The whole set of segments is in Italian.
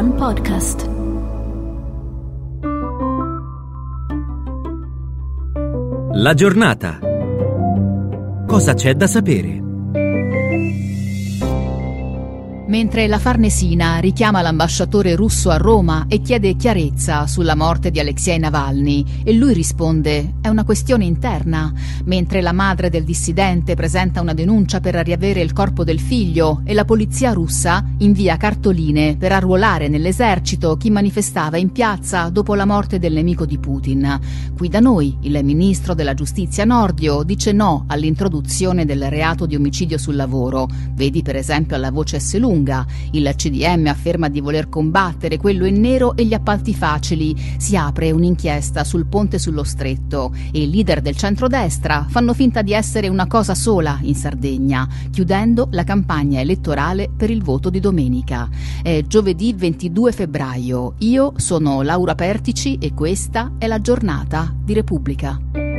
One Podcast. La giornata. Cosa c'è da sapere? Mentre la Farnesina richiama l'ambasciatore russo a Roma e chiede chiarezza sulla morte di Alexei Navalny e lui risponde è una questione interna, mentre la madre del dissidente presenta una denuncia per riavere il corpo del figlio e la polizia russa invia cartoline per arruolare nell'esercito chi manifestava in piazza dopo la morte del nemico di Putin. Qui da noi il ministro della giustizia Nordio dice no all'introduzione del reato di omicidio sul lavoro, vedi per esempio alla Voce S. Lunga. Il CDM afferma di voler combattere quello in nero e gli appalti facili. Si apre un'inchiesta sul ponte sullo Stretto e i leader del centrodestra fanno finta di essere una cosa sola in Sardegna, chiudendo la campagna elettorale per il voto di domenica. È giovedì 22 febbraio. Io sono Laura Pertici e questa è la giornata di Repubblica.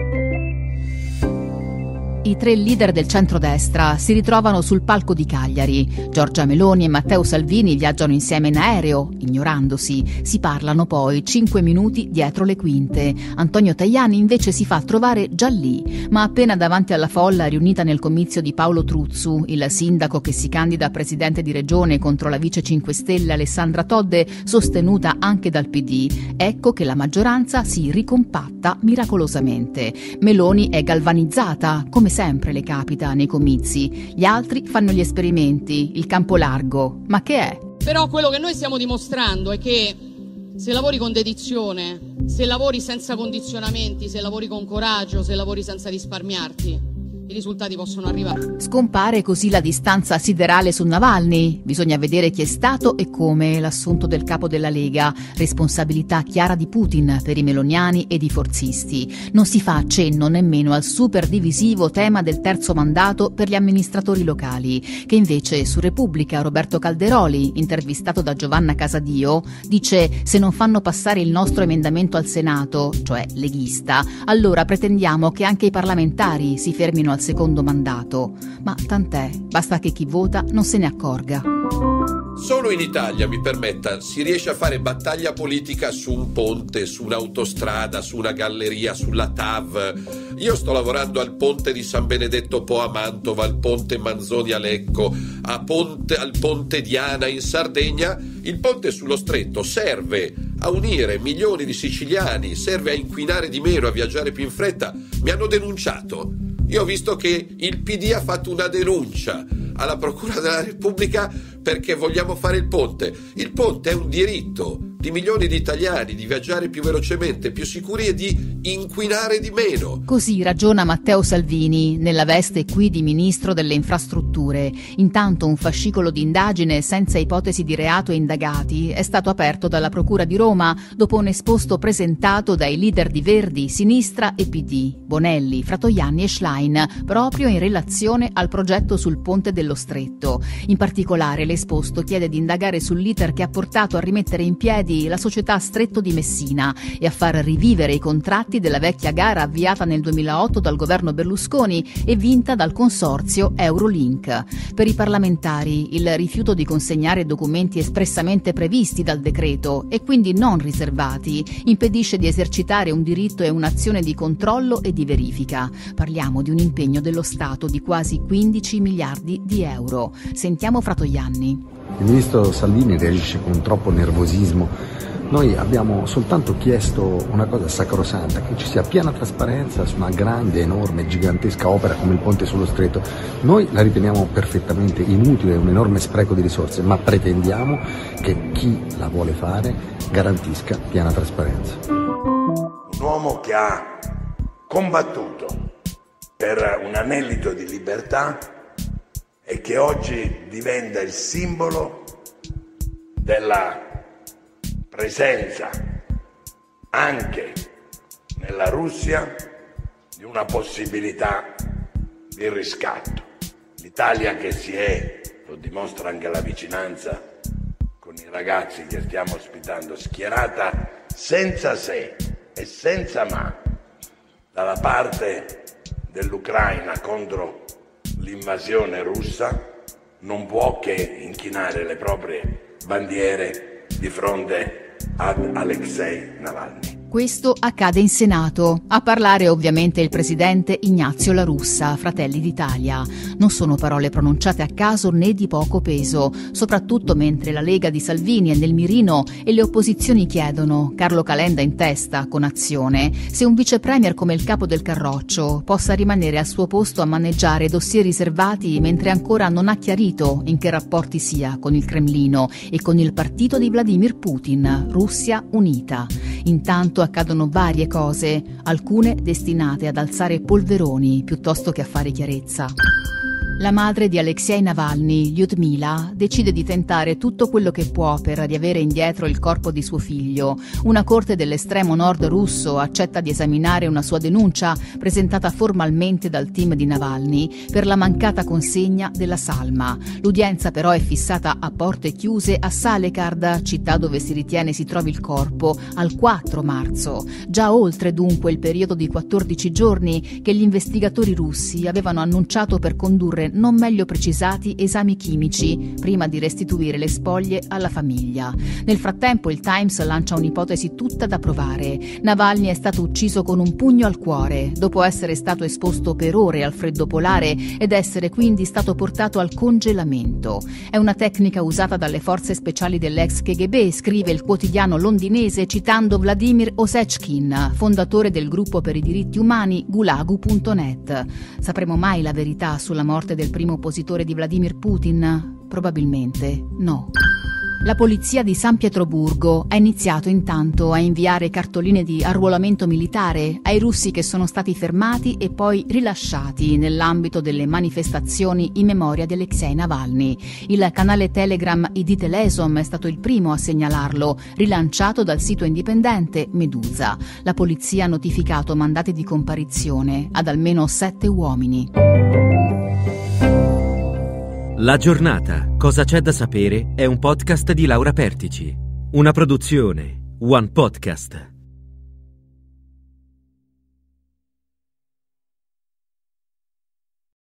I tre leader del centrodestra si ritrovano sul palco di Cagliari. Giorgia Meloni e Matteo Salvini viaggiano insieme in aereo, ignorandosi. Si parlano poi 5 minuti dietro le quinte. Antonio Tajani invece si fa trovare già lì, ma appena davanti alla folla riunita nel comizio di Paolo Truzzu, il sindaco che si candida a presidente di regione contro la vice 5 Stelle Alessandra Todde, sostenuta anche dal PD. Ecco che la maggioranza si ricompatta miracolosamente. Meloni è galvanizzata, come sempre le capita nei comizi. Gli altri fanno gli esperimenti, il campo largo. Ma che è? Però quello che noi stiamo dimostrando è che se lavori con dedizione, se lavori senza condizionamenti, se lavori con coraggio, se lavori senza risparmiarti, i risultati possono arrivare. Scompare così la distanza siderale su Navalny. Bisogna vedere chi è stato e come l'assunto del capo della Lega. Responsabilità chiara di Putin per i meloniani ed i forzisti. Non si fa accenno nemmeno al super divisivo tema del terzo mandato per gli amministratori locali, che invece su Repubblica Roberto Calderoli, intervistato da Giovanna Casadio, dice se non fanno passare il nostro emendamento al Senato, cioè leghista, allora pretendiamo che anche i parlamentari si fermino al secondo mandato, ma tant'è, basta che chi vota non se ne accorga. Solo in Italia, mi permetta, si riesce a fare battaglia politica su un ponte, su un'autostrada, su una galleria, sulla TAV. Io sto lavorando al ponte di San Benedetto Po a Mantova, al ponte Manzoni a Lecco, al ponte Diana in Sardegna. Il ponte sullo Stretto serve a unire milioni di siciliani, serve a inquinare di meno, a viaggiare più in fretta. Mi hanno denunciato. Io ho visto che il PD ha fatto una denuncia alla Procura della Repubblica perché vogliamo fare il ponte. Il ponte è un diritto di milioni di italiani di viaggiare più velocemente, più sicuri e di inquinare di meno. Così ragiona Matteo Salvini, nella veste qui di ministro delle infrastrutture. Intanto un fascicolo di indagine senza ipotesi di reato e indagati è stato aperto dalla Procura di Roma dopo un esposto presentato dai leader di Verdi, Sinistra e PD, Bonelli, Fratoianni e Schlein, proprio in relazione al progetto sul ponte dello Stretto. In particolare l'esposto chiede di indagare sull'iter che ha portato a rimettere in piedi la società Stretto di Messina e a far rivivere i contratti della vecchia gara avviata nel 2008 dal governo Berlusconi e vinta dal consorzio Eurolink. Per i parlamentari il rifiuto di consegnare documenti espressamente previsti dal decreto e quindi non riservati impedisce di esercitare un diritto e un'azione di controllo e di verifica. Parliamo di un impegno dello Stato di quasi 15 miliardi di euro. Sentiamo Fratoianni. Il ministro Salvini reagisce con troppo nervosismo. Noi abbiamo soltanto chiesto una cosa sacrosanta, che ci sia piena trasparenza su una grande, enorme, gigantesca opera come il ponte sullo Stretto. Noi la riteniamo perfettamente inutile, un enorme spreco di risorse, ma pretendiamo che chi la vuole fare garantisca piena trasparenza. Un uomo che ha combattuto per un anelito di libertà e che oggi diventa il simbolo della presenza anche nella Russia di una possibilità di riscatto. L'Italia che si è, lo dimostra anche la vicinanza con i ragazzi che stiamo ospitando, schierata senza se e senza ma dalla parte dell'Ucraina contro l'invasione russa, non può che inchinare le proprie bandiere di fronte ad Alexei Navalny. Questo accade in Senato. A parlare ovviamente il presidente Ignazio La Russa, Fratelli d'Italia. Non sono parole pronunciate a caso né di poco peso, soprattutto mentre la Lega di Salvini è nel mirino e le opposizioni chiedono, Carlo Calenda in testa con Azione, se un vice premier come il capo del Carroccio possa rimanere al suo posto a maneggiare dossier riservati mentre ancora non ha chiarito in che rapporti sia con il Cremlino e con il partito di Vladimir Putin, Russia Unita. Intanto accadono varie cose, alcune destinate ad alzare polveroni piuttosto che a fare chiarezza. La madre di Alexei Navalny, Lyudmila, decide di tentare tutto quello che può per riavere indietro il corpo di suo figlio. Una corte dell'estremo nord russo accetta di esaminare una sua denuncia, presentata formalmente dal team di Navalny, per la mancata consegna della salma. L'udienza però è fissata a porte chiuse a Salekard, città dove si ritiene si trovi il corpo, al 4 marzo. Già oltre dunque il periodo di 14 giorni che gli investigatori russi avevano annunciato per condurre non meglio precisati esami chimici prima di restituire le spoglie alla famiglia. Nel frattempo il Times lancia un'ipotesi tutta da provare. Navalny è stato ucciso con un pugno al cuore, dopo essere stato esposto per ore al freddo polare ed essere quindi stato portato al congelamento. È una tecnica usata dalle forze speciali dell'ex KGB, scrive il quotidiano londinese citando Vladimir Osechkin, fondatore del gruppo per i diritti umani Gulagu.net. Sapremo mai la verità sulla morte del primo oppositore di Vladimir Putin? Probabilmente no. La polizia di San Pietroburgo ha iniziato intanto a inviare cartoline di arruolamento militare ai russi che sono stati fermati e poi rilasciati nell'ambito delle manifestazioni in memoria di Alexei Navalny. Il canale Telegram ID Telesom è stato il primo a segnalarlo, rilanciato dal sito indipendente Medusa. La polizia ha notificato mandati di comparizione ad almeno 7 uomini. La giornata. Cosa c'è da sapere? È un podcast di Laura Pertici. Una produzione One Podcast.